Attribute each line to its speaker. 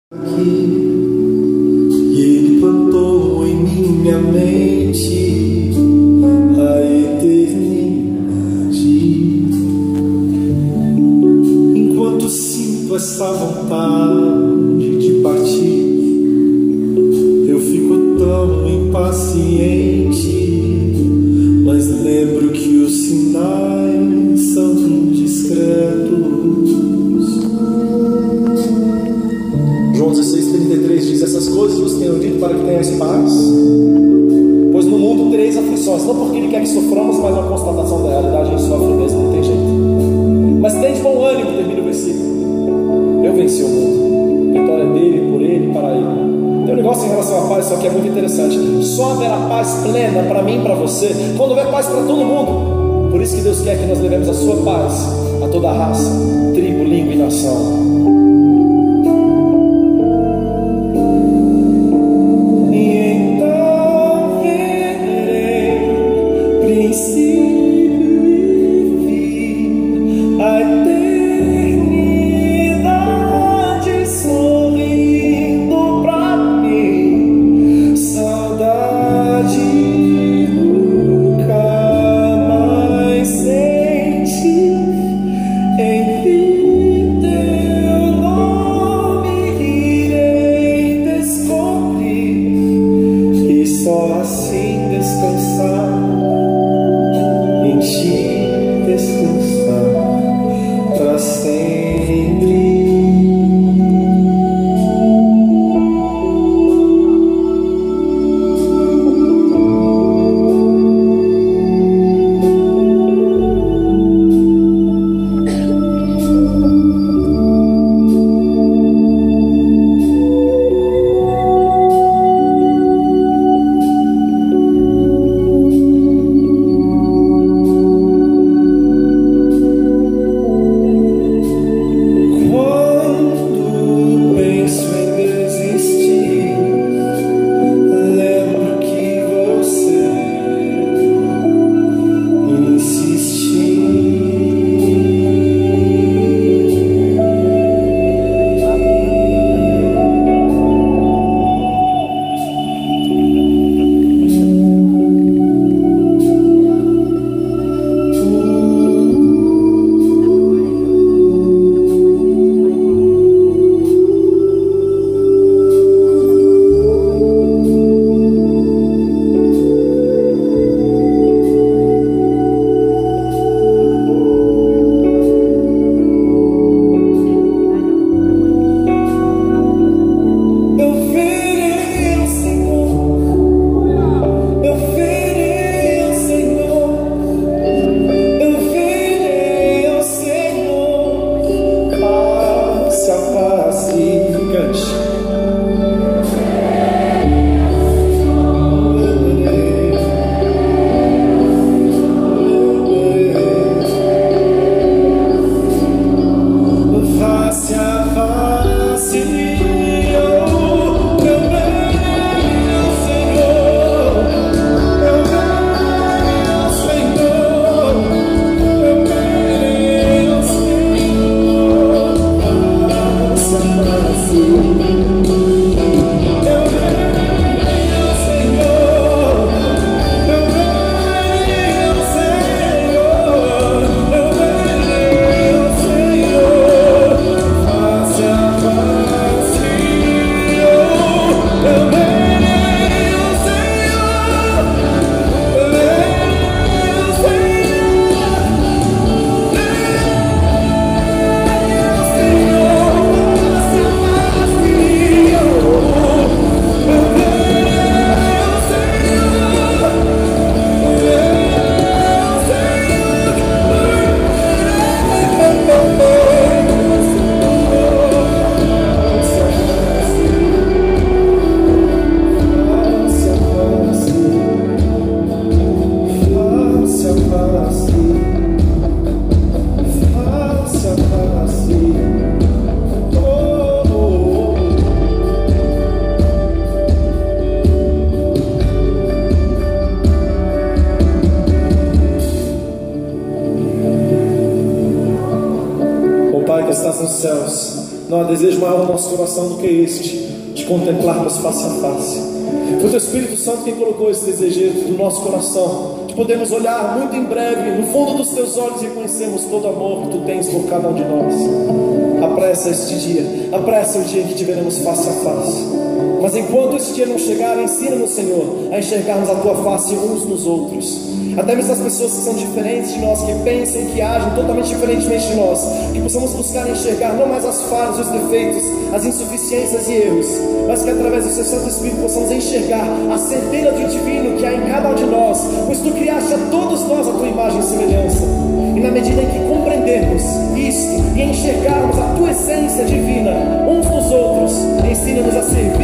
Speaker 1: E Ele plantou em minha mente a eternidade. Enquanto sinto essa vontade de partir, eu fico tão impaciente, mas lembro que os sinais são indiscretos. João 16:33 diz: essas coisas vos tenho dito para que tenhais paz, pois no mundo tereis aflições. Não porque Ele quer que soframos, mas uma constatação da realidade. A gente sofre mesmo, não tem jeito. Mas tende bom ânimo, termina o versículo. Eu venci o mundo. A vitória é dele, por ele, para ele. Tem um negócio em relação à paz, só que é muito interessante. Só haverá paz plena para mim e para você quando houver paz para todo mundo. Por isso que Deus quer que nós levemos a sua paz a toda a raça, tribo, língua e nação. Pai que estás nos céus, Não há desejo maior no nosso coração do que este, de contemplarmos face a face. Foi o Teu Espírito Santo quem colocou esse desejo no nosso coração, de podermos olhar muito em breve no fundo dos Teus olhos e reconhecermos todo o amor que Tu tens por cada um de nós. Apressa este dia, apressa o dia em que te veremos face a face. Mas enquanto esse dia não chegar, ensina-nos, Senhor, a enxergarmos a Tua face uns nos outros. Até mesmo as pessoas que são diferentes de nós, que pensam, que agem totalmente diferentemente de nós, que possamos buscar enxergar não mais as falhas, os defeitos, as insuficiências e erros, mas que através do Seu Santo Espírito possamos enxergar a centelha do divino que há em cada um de nós, pois Tu criaste a todos nós a Tua imagem e semelhança. E na medida em que compreendermos isto e enxergarmos a Tua essência divina uns nos outros, ensina-nos a servir